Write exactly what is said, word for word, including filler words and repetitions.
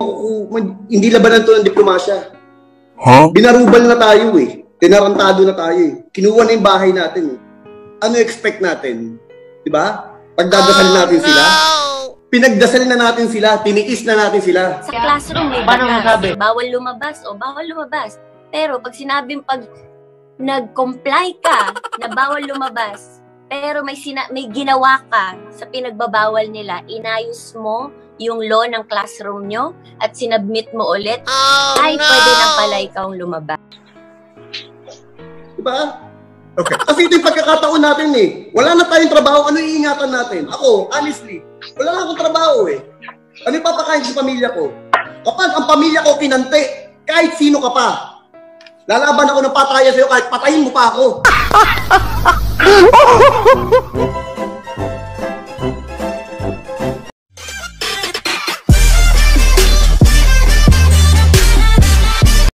oh, hindi labanan to ng diplomasya. Huh? Binarubal na tayo eh. Tinarantado na tayo eh. Kinuha na yung bahay natin eh. Ano expect natin? Diba? Pagdadasal natin oh, sila. No! Pinagdasal na natin sila. Tiniis na natin sila. Sa classroom may batas. Bawal lumabas o bawal lumabas. Pero pag sinabing pag nag-comply ka na bawal lumabas, pero may, sina may ginawa ka sa pinagbabawal nila, inayos mo yung law ng classroom nyo at sinubmit mo ulit, oh, ay no! Pwede na pala ikaw lumabas. Diba? Okay. Kasi ito yung pagkakataon natin eh. Wala na tayong trabaho, ano iingatan natin? Ako, honestly, wala na akong trabaho eh. Ano yung papakain sa pamilya ko? Kapag ang pamilya ko kinante, kahit sino ka pa, lalaban ako ng pataya sa'yo kahit patayin mo pa ako.